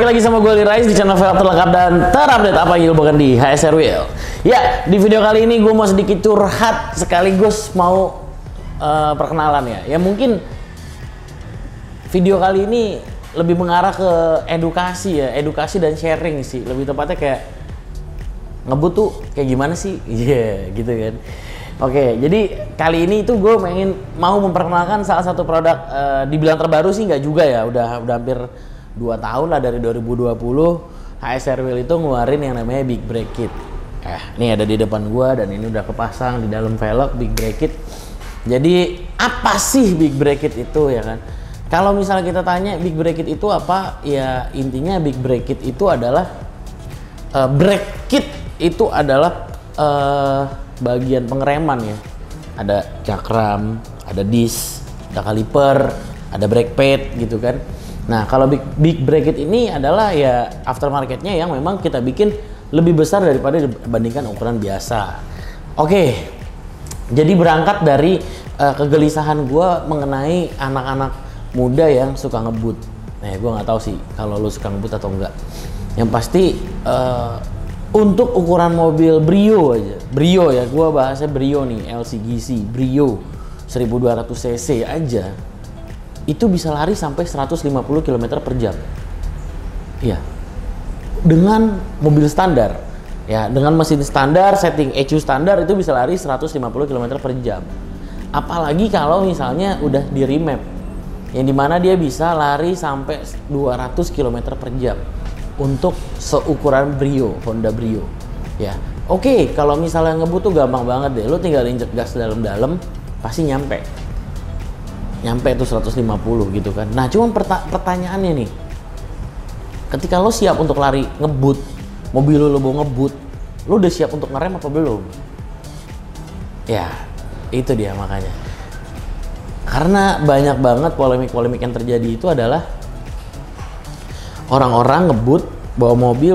lagi sama gue Lirais di channel velg terlengkap dan terupdate apa yang bahkan di HSR Wheel. Ya, di video kali ini gue mau sedikit curhat sekaligus mau perkenalan ya. Ya mungkin video kali ini lebih mengarah ke edukasi ya, edukasi dan sharing sih. Lebih tepatnya kayak ngebut tuh kayak gimana sih? Iya, gitu kan. Oke, jadi kali ini tuh gue mau memperkenalkan salah satu produk, dibilang terbaru sih nggak juga ya, udah hampir 2 tahun lah dari 2020 HSR Wheel itu ngeluarin yang namanya Big Brake Kit. Ini ada di depan gue dan ini udah kepasang di dalam velg Big Brake Kit. Jadi apa sih Big Brake Kit itu ya kan? Kalau misalnya kita tanya Big Brake Kit itu apa, ya intinya Big Brake Kit itu adalah brake kit itu adalah bagian pengereman ya. Ada cakram, ada disc, ada kaliper, ada brake pad gitu kan. Nah, kalau Big Brake Kit ini adalah ya aftermarketnya yang memang kita bikin lebih besar daripada dibandingkan ukuran biasa. Oke, jadi berangkat dari kegelisahan gue mengenai anak-anak muda yang suka ngebut. Nah, gue nggak tahu sih kalau lu suka ngebut atau enggak. Yang pasti untuk ukuran mobil Brio aja, Brio ya, gue bahasnya Brio nih, LCGC Brio 1200 cc aja itu bisa lari sampai 150 km per jam. Iya. Dengan mobil standar. Ya, dengan mesin standar, setting ECU standar itu bisa lari 150 km per jam. Apalagi kalau misalnya udah di remap. Yang dimana dia bisa lari sampai 200 km per jam. Untuk seukuran Brio, Honda Brio. Ya. Oke, kalau misalnya ngebut tuh gampang banget deh. Lu tinggal injek gas dalam-dalam pasti nyampe tuh 150 gitu kan. Nah, cuman pertanyaannya nih, ketika lo siap untuk lari ngebut, mobil lo mau ngebut, lo udah siap untuk ngerem apa belum? Ya, itu dia makanya. Karena banyak banget polemik-polemik yang terjadi itu adalah orang-orang ngebut bawa mobil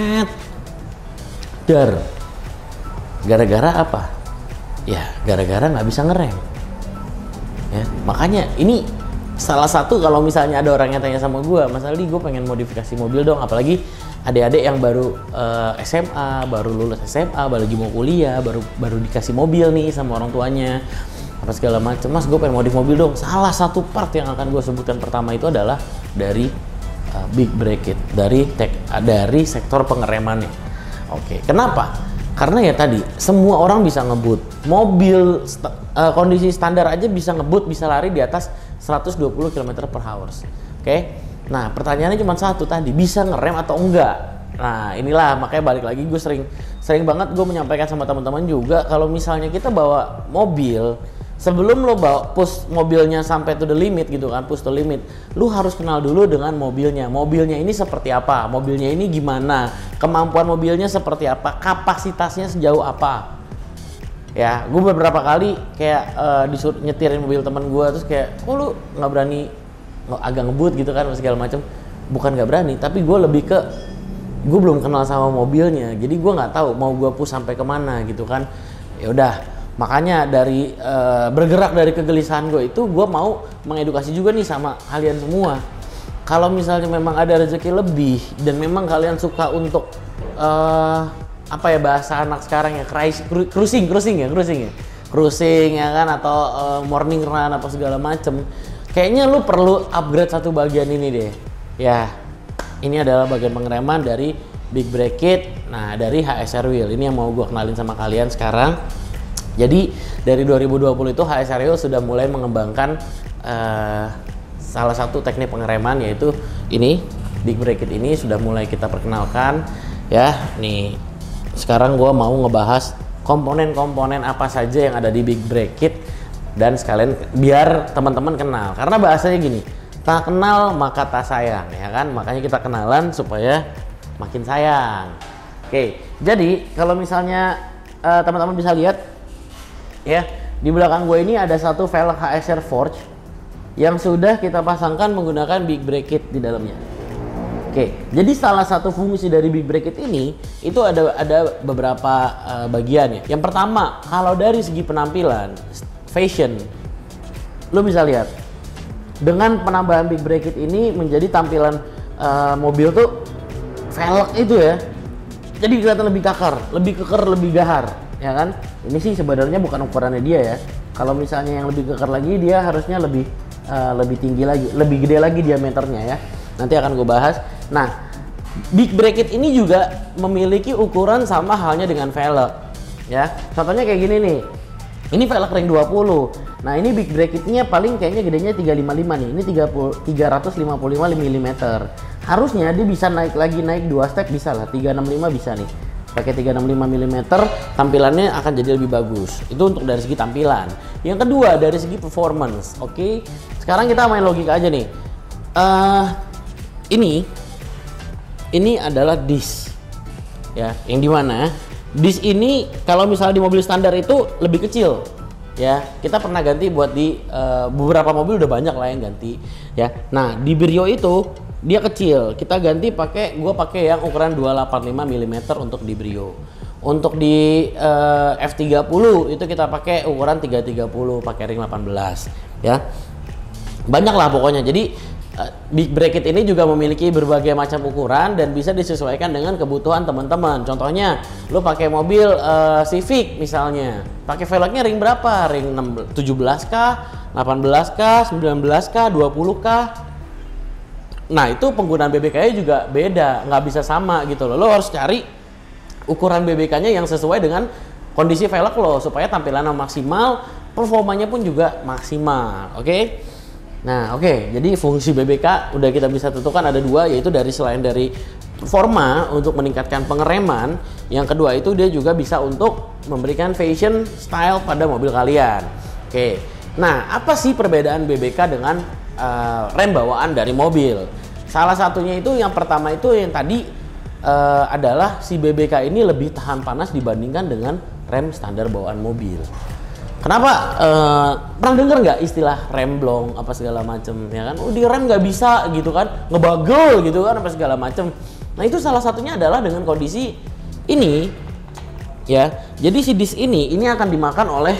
gara-gara apa? Ya, gara-gara nggak bisa ngerem. Ya, makanya ini salah satu kalau misalnya ada orang yang tanya sama gue, Mas Aldi, gue pengen modifikasi mobil dong, apalagi adik-adik yang baru SMA, baru lulus SMA, baru lagi mau kuliah, baru dikasih mobil nih sama orang tuanya, apa segala macam. Mas, gue pengen modif mobil dong. Salah satu part yang akan gue sebutkan pertama itu adalah dari Big Brake Kit, dari sektor pengeremannya. Oke, kenapa? Karena ya tadi, semua orang bisa ngebut. Mobil kondisi standar aja bisa ngebut, bisa lari di atas 120 km/h. Oke. Nah, pertanyaannya cuma satu tadi, bisa ngerem atau enggak? Nah, inilah makanya balik lagi gue sering banget gue menyampaikan sama teman-teman juga, kalau misalnya kita bawa mobil, sebelum lo push mobilnya sampai to the limit gitu kan, push to limit, lu harus kenal dulu dengan mobilnya. Mobilnya ini seperti apa? Mobilnya ini gimana? Kemampuan mobilnya seperti apa? Kapasitasnya sejauh apa? Ya, gue beberapa kali kayak disuruh nyetirin mobil teman gue, terus kayak, kok lu nggak berani agak ngebut gitu kan, segala macam. Bukan nggak berani, tapi gue lebih ke gue belum kenal sama mobilnya, jadi gue nggak tahu mau gue push sampai kemana gitu kan. Ya udah. Makanya dari bergerak dari kegelisahan gue itu, gue mau mengedukasi juga nih sama kalian semua. Kalau misalnya memang ada rezeki lebih dan memang kalian suka untuk apa ya bahasa anak sekarang ya, cruising ya kan, atau morning run apa segala macem, kayaknya lu perlu upgrade satu bagian ini deh. Ya, ini adalah bagian pengereman dari Big Brake Kit. Nah, dari HSR Wheel ini yang mau gue kenalin sama kalian sekarang. Jadi dari 2020 itu HSR Wheel sudah mulai mengembangkan salah satu teknik pengereman, yaitu ini Big Brake Kit ini sudah mulai kita perkenalkan ya. Nih sekarang gue mau ngebahas komponen-komponen apa saja yang ada di Big Brake Kit, dan sekalian biar teman-teman kenal, karena bahasanya gini, tak kenal maka tak sayang ya kan, makanya kita kenalan supaya makin sayang. Oke, jadi kalau misalnya teman-teman bisa lihat ya, di belakang gue ini ada satu velg HSR Forge yang sudah kita pasangkan menggunakan Big Brake Kit di dalamnya. Oke, jadi salah satu fungsi dari Big Brake Kit ini itu ada beberapa bagian ya. Yang pertama, kalau dari segi penampilan, fashion, lo bisa lihat dengan penambahan Big Brake Kit ini menjadi tampilan mobil tuh velg itu ya, jadi kelihatan lebih kakar, lebih keker, lebih gahar, ya kan? Ini sih sebenarnya bukan ukurannya dia ya. Kalau misalnya yang lebih kekar lagi, dia harusnya lebih tinggi lagi, lebih gede lagi diameternya ya. Nanti akan gue bahas. Nah, big bracket ini juga memiliki ukuran sama halnya dengan velg, ya. Contohnya kayak gini nih. Ini velg ring 20. Nah, ini big bracketnya paling kayaknya gedenya 355 nih. Ini 355 mm. Harusnya dia bisa naik lagi, naik 2 step bisa lah. 365 bisa nih. Pakai 365 mm tampilannya akan jadi lebih bagus. Itu untuk dari segi tampilan. Yang kedua dari segi performance. Oke. Sekarang kita main logika aja nih. Ini adalah disk. Ya, yang dimana disk ini kalau misalnya di mobil standar itu lebih kecil. Ya, kita pernah ganti buat di beberapa mobil udah banyak lah yang ganti. Ya, nah di Brio itu dia kecil. Kita ganti gue pakai yang ukuran 285 mm untuk di Brio. Untuk di F30 itu kita pakai ukuran 330 pakai ring 18. Ya, banyak lah pokoknya. Jadi big bracket ini juga memiliki berbagai macam ukuran dan bisa disesuaikan dengan kebutuhan teman-teman. Contohnya, lo pakai mobil Civic misalnya, pakai velgnya ring berapa? Ring 17K, 18K, 19K, 20K. Nah, itu penggunaan BBK-nya juga beda, nggak bisa sama gitu loh. Lo harus cari ukuran BBK-nya yang sesuai dengan kondisi velg lo supaya tampilannya maksimal, performanya pun juga maksimal. Oke? Nah, oke. Jadi fungsi BBK udah kita bisa tentukan ada dua, yaitu selain dari performa untuk meningkatkan pengereman, yang kedua itu dia juga bisa untuk memberikan fashion style pada mobil kalian. Oke. Nah, apa sih perbedaan BBK dengan rem bawaan dari mobil? Salah satunya itu yang pertama itu yang tadi adalah si BBK ini lebih tahan panas dibandingkan dengan rem standar bawaan mobil. Kenapa? Pernah denger nggak istilah remblong apa segala macem, ya kan? Di rem nggak bisa gitu kan, ngebagel gitu kan apa segala macem. Nah, itu salah satunya adalah dengan kondisi ini, ya. Jadi si disk ini akan dimakan oleh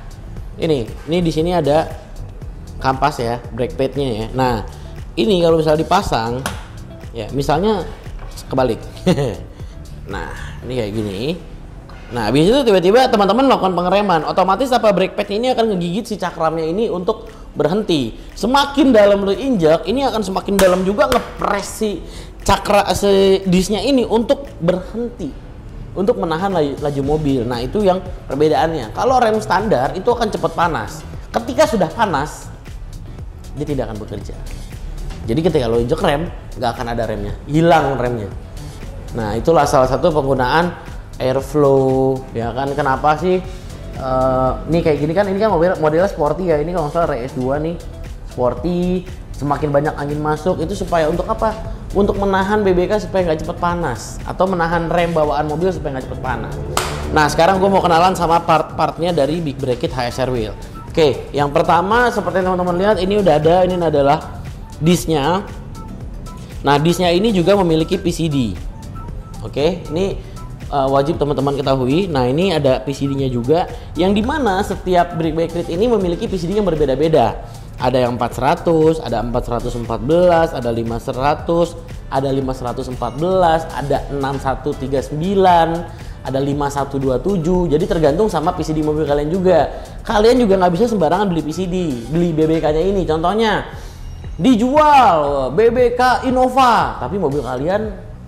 ini di sini ada kampas ya, brake padnya ya. Nah, ini kalau misalnya dipasang, ya misalnya kebalik. Nah, ini kayak gini. Nah, habis itu tiba-tiba teman-teman melakukan pengereman, otomatis apa brake pad ini akan ngegigit si cakramnya ini untuk berhenti. Semakin dalam lo injak, ini akan semakin dalam juga ngepres si disknya ini untuk berhenti, untuk menahan laju mobil. Nah, itu yang perbedaannya. Kalau rem standar itu akan cepat panas. Ketika sudah panas, dia tidak akan bekerja. Jadi ketika lo injek rem, nggak akan ada remnya, hilang remnya. Nah, itulah salah satu penggunaan airflow, ya kan? Kenapa sih ini kayak gini kan? Ini kan modelnya sporty ya. Ini kalau nggak salah RS2 nih, sporty. Semakin banyak angin masuk itu supaya untuk apa? Untuk menahan BBK supaya nggak cepet panas, atau menahan rem bawaan mobil supaya nggak cepet panas. Nah, sekarang gue mau kenalan sama part-partnya dari big bracket HSR wheel. Oke, yang pertama seperti teman-teman lihat ini udah ada, ini adalah disknya. Nah, disknya ini juga memiliki PCD. Oke, ini wajib teman-teman ketahui. Nah, ini ada PCD-nya juga, yang dimana setiap brake bracket ini memiliki PCD yang berbeda-beda. Ada yang 400, ada 414, ada 500, ada 514, ada 6139, ada 5127. Jadi tergantung sama PCD mobil kalian juga. Kalian juga nggak bisa sembarangan beli PCD, beli BBK-nya ini. Contohnya dijual BBK Innova, tapi mobil kalian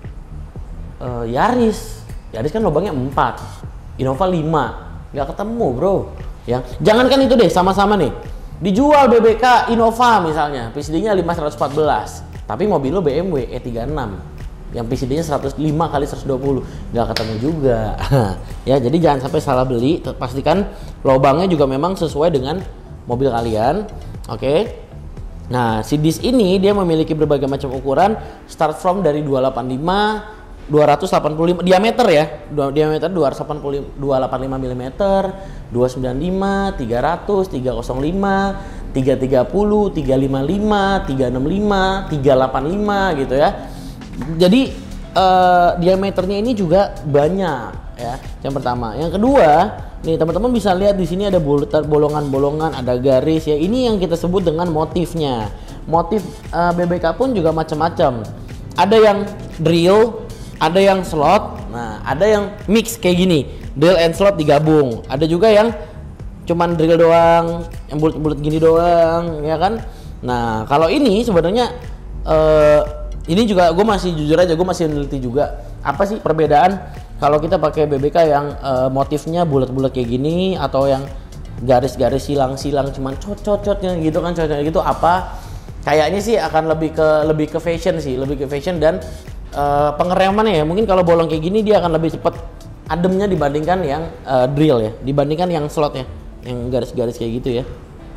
Yaris kan lubangnya 4, Innova 5, nggak ketemu bro. Ya, jangankan itu deh, sama-sama nih dijual BBK Innova misalnya, PCD-nya 514, tapi mobil lo BMW E36 yang PCD-nya 105 kali 120, nggak ketemu juga. Ya, jadi jangan sampai salah beli, pastikan lubangnya juga memang sesuai dengan mobil kalian. Oke. Nah, si disk ini dia memiliki berbagai macam ukuran, start from dari 285, 285 diameter ya, diameter 285 mm, 295, 300, 305, 330, 355, 365, 385 gitu ya. Jadi diameternya ini juga banyak ya. Yang pertama, yang kedua, nih teman-teman bisa lihat di sini ada bolongan-bolongan, ada garis ya. Ini yang kita sebut dengan motifnya. Motif BBK pun juga macam-macam. Ada yang drill, ada yang slot, nah ada yang mix kayak gini, drill and slot digabung. Ada juga yang cuman drill doang, yang bulat-bulat gini doang, ya kan. Nah kalau ini sebenarnya ini juga gue masih jujur aja, gue masih meneliti juga apa sih perbedaan kalau kita pakai BBK yang motifnya bulat-bulat kayak gini atau yang garis-garis silang-silang cuman cot-cot-cotnya gitu kan, cotnya gitu apa. Kayaknya sih akan lebih ke fashion sih, lebih ke fashion dan pengeremannya ya. Mungkin kalau bolong kayak gini dia akan lebih cepat ademnya dibandingkan yang drill ya, dibandingkan yang slot ya, yang garis-garis kayak gitu ya.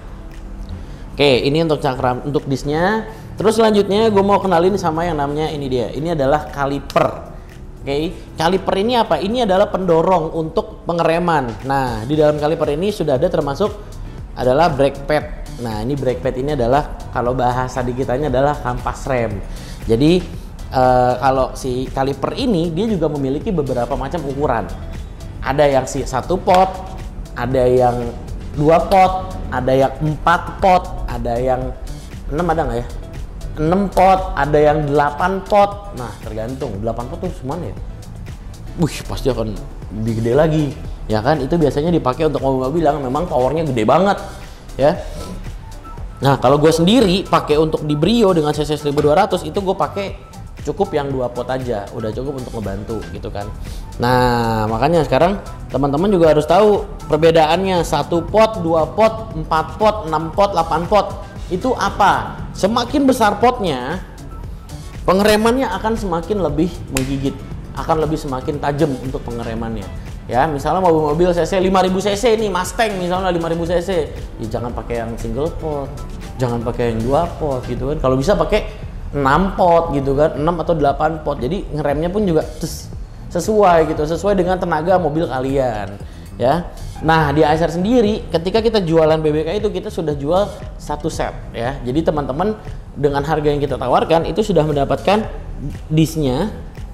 Oke, ini untuk cakram, untuk disnya. Terus selanjutnya gue mau kenalin sama yang namanya ini dia. Ini adalah kaliper. Oke, kaliper ini apa? Ini adalah pendorong untuk pengereman. Nah, di dalam kaliper ini sudah ada termasuk adalah brake pad. Nah, ini brake pad ini adalah kalau bahasa digitalnya adalah kampas rem. Jadi kalau si kaliper ini dia juga memiliki beberapa macam ukuran. Ada yang satu pot, ada yang 2 pot, ada yang 4 pot, ada yang 6, ada nggak ya? 6 pot, ada yang 8 pot. Nah, tergantung 8 pot tuh semana ya? Wih, pasti akan lebih gede lagi. Ya kan, itu biasanya dipakai untuk mobil-mobil yang memang powernya gede banget ya. Nah, kalau gue sendiri pakai untuk di Brio dengan cc 1200 itu gue pakai cukup yang 2 pot aja, udah cukup untuk ngebantu gitu kan. Nah, makanya sekarang teman-teman juga harus tahu perbedaannya 1 pot, 2 pot, 4 pot, 6 pot, 8 pot itu apa. Semakin besar potnya, pengeremannya akan semakin lebih menggigit, akan lebih semakin tajam untuk pengeremannya. Ya, misalnya mobil-mobil cc 5000 cc nih, Mustang misalnya 5000 cc, ya jangan pakai yang single pot, jangan pakai yang 2 pot gitu kan. Kalau bisa pakai 6 pot gitu kan, 6 atau 8 pot. Jadi ngeremnya pun juga sesuai gitu, sesuai dengan tenaga mobil kalian ya. Nah, di ASR sendiri ketika kita jualan BBK itu kita sudah jual 1 set ya. Jadi teman-teman dengan harga yang kita tawarkan itu sudah mendapatkan disnya,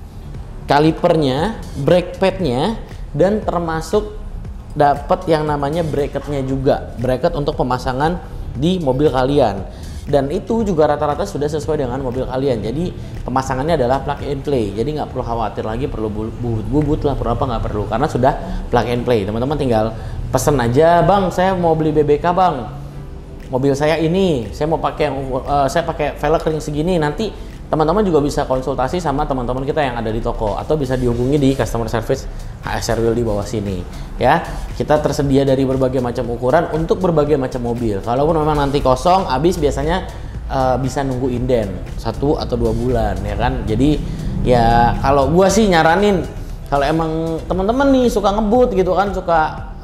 kalipernya, brake padnya, dan termasuk dapat yang namanya bracketnya juga, bracket untuk pemasangan di mobil kalian. Dan itu juga rata-rata sudah sesuai dengan mobil kalian. Jadi pemasangannya adalah plug and play. Jadi nggak perlu khawatir lagi perlu bubut lah, perlu apa, nggak perlu, karena sudah plug and play. Teman-teman tinggal pesen aja, bang saya mau beli BBK bang, mobil saya ini saya mau pakai saya pakai velg ring segini. Nanti teman-teman juga bisa konsultasi sama teman-teman kita yang ada di toko atau bisa dihubungi di customer service HSR Wheel di bawah sini ya. Kita tersedia dari berbagai macam ukuran untuk berbagai macam mobil. Kalaupun memang nanti kosong habis, biasanya bisa nunggu inden 1 atau 2 bulan ya kan. Jadi ya kalau gua sih nyaranin kalau emang teman-teman nih suka ngebut gitu kan, suka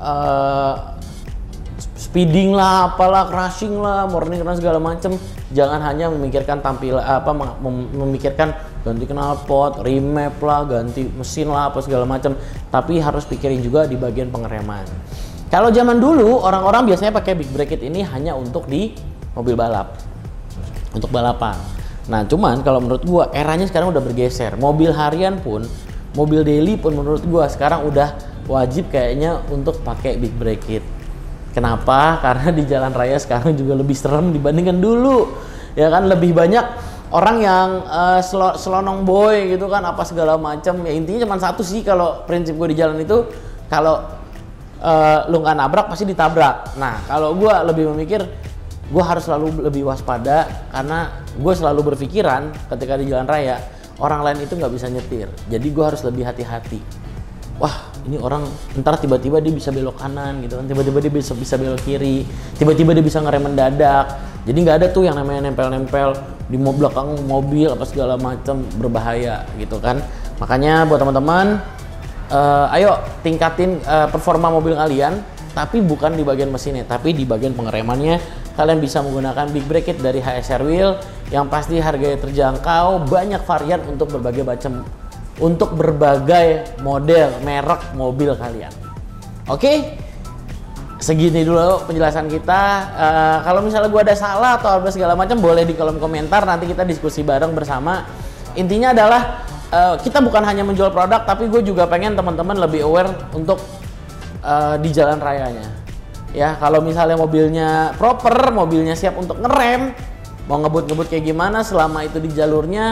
speeding lah, apalah, crashing lah, morning run segala macem, jangan hanya memikirkan tampil memikirkan ganti knalpot, remap lah, ganti mesin lah, apa segala macam, tapi harus pikirin juga di bagian pengereman. Kalau zaman dulu orang-orang biasanya pakai big bracket ini hanya untuk di mobil balap, untuk balapan. Nah, cuman kalau menurut gua eranya sekarang udah bergeser. Mobil harian pun, mobil daily pun menurut gua sekarang udah wajib kayaknya untuk pakai big bracket. Kenapa? Karena di jalan raya sekarang juga lebih serem dibandingkan dulu. Ya kan, lebih banyak orang yang selonong boy gitu kan, apa segala macam. Ya intinya cuma satu sih kalau prinsip gue di jalan itu, kalau lu nggak nabrak pasti ditabrak. Nah, kalau gue lebih memikir gue harus selalu lebih waspada, karena gue selalu berpikiran ketika di jalan raya orang lain itu nggak bisa nyetir. Jadi gue harus lebih hati-hati. Wah, ini orang ntar tiba-tiba dia bisa belok kanan gitu kan, tiba-tiba dia bisa belok kiri, tiba-tiba dia bisa ngerem mendadak. Jadi nggak ada tuh yang namanya nempel-nempel di belakang mobil apa segala macam, berbahaya gitu kan. Makanya buat teman-teman, ayo tingkatin performa mobil kalian, tapi bukan di bagian mesinnya, tapi di bagian pengeremannya. Kalian bisa menggunakan big bracket dari HSR Wheel yang pasti harganya terjangkau, banyak varian untuk berbagai macam, untuk berbagai model merek mobil kalian. Oke, segini dulu penjelasan kita. Kalau misalnya gue ada salah atau apa segala macam, boleh di kolom komentar, nanti kita diskusi bareng bersama. Intinya adalah kita bukan hanya menjual produk, tapi gue juga pengen teman-teman lebih aware untuk di jalan rayanya. Ya, kalau misalnya mobilnya proper, mobilnya siap untuk ngerem, mau ngebut-ngebut kayak gimana, selama itu di jalurnya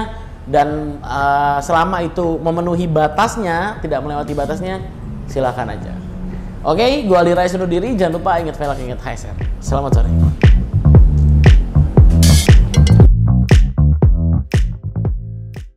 dan selama itu memenuhi batasnya, tidak melewati batasnya, silakan aja. Oke, gua Ali Rais undur diri. Jangan lupa ingat velg, ingat HSR. Selamat sore.